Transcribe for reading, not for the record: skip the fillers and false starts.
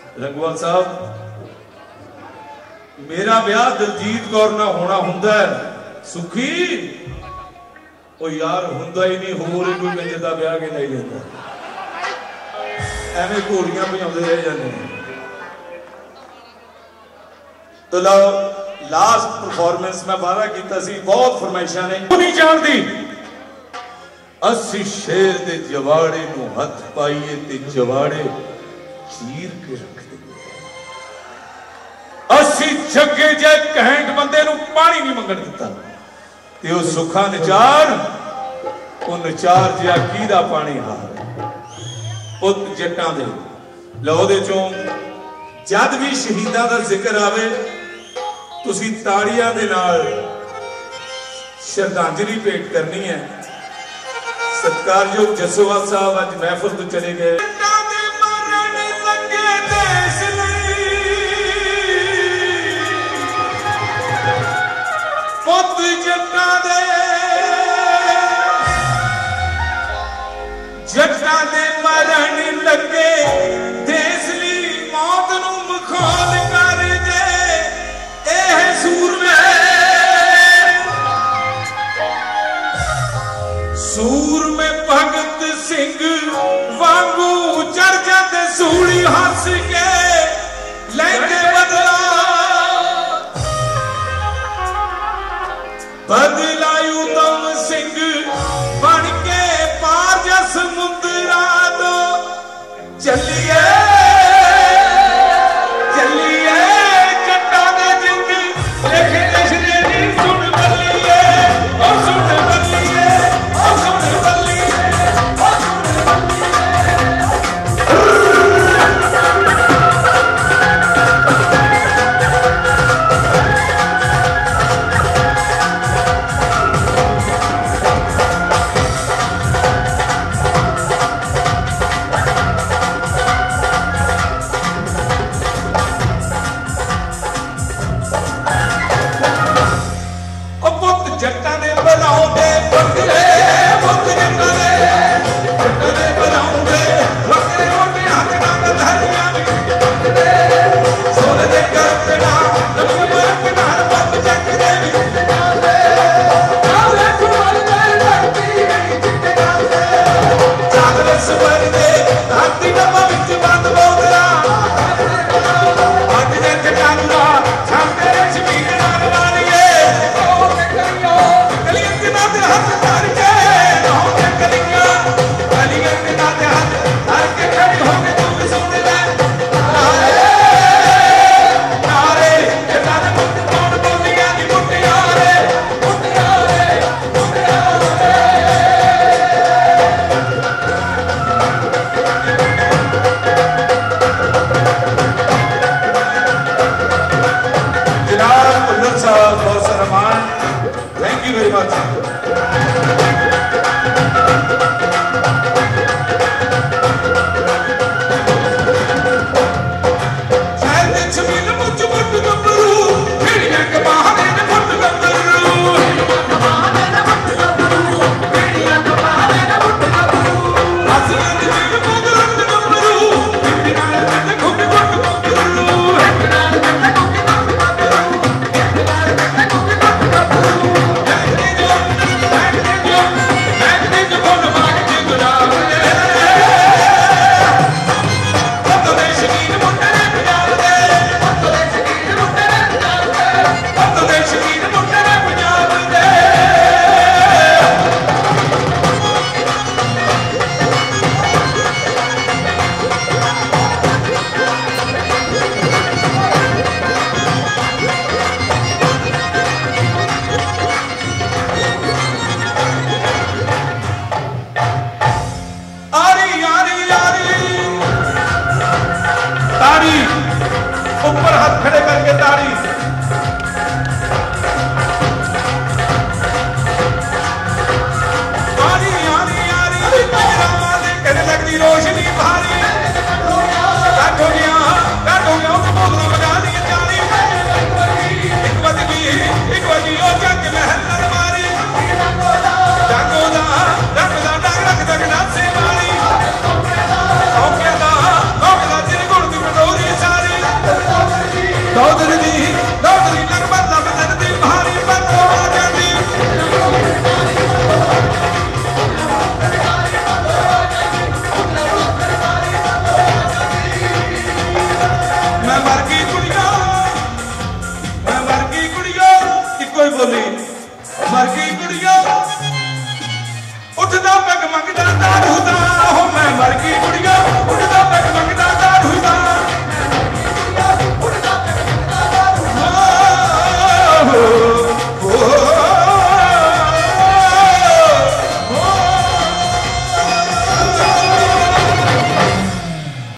रंगवाल साहब, मेरा ब्याह दलजीत कौर ना होना हुंदा है सुखी ओ यार हुंदा ही नहीं, होर कोई कंजे दा ब्याह के नहीं जाता, एवें घोड़ियां भजाउंदे रह जांदे ने। तो लो लास्ट परफॉर्मेंस मैं वादा कीता सी, बहुत फरमाइशां ने नहीं जानदी, अस्सी शेर दे जवाड़े नूं हथ पाईए ते जवाड़े चीर के रख दे, अस्सी जगे जे कहंट बंदे नूं पानी नहीं मंगण दिता ते ओ सुखा नचार ओ नचार जिहा कीदा पानी हार पुत जट्टां दे। लो दे चों जद भी शहीदां दा जिक्र आवे तुसीं ताड़ियां दे नाल श्रद्धांजलि भेंट करनी है। सत्कारयोग जसोवाल साहब अज महफिल तो चले गए। जट्टां दे मरण लगे देश ली मौत नूं मखौल कर दे एह सूरमे, सूरमे भगत सिंह वांगू चढ़ जाते सूली हंस के लेंदे बदला, बदला उधम सिंह बन के पार जस मुंदरा तो चलिए चलिए जट्टां दे जिंद लिख दसदे नी सुन बल्लिए ओ सुन बल्लिए ओ सुन बल्लिए ओ सुन ऊपर हाथ खड़े करके ताड़ी, आरी आरी आरी कहने लगती रोशनी भारी, कट हो गया बोलना बजा दी चाली, एक बजी ओ जग महल दरबारी, जागो दा रख दग से मारी, औके दा जिन गुण दी बडोरी मर गई कुड़िया उठदा पग मंगदा दारू दा मैं मर गई कुड़िया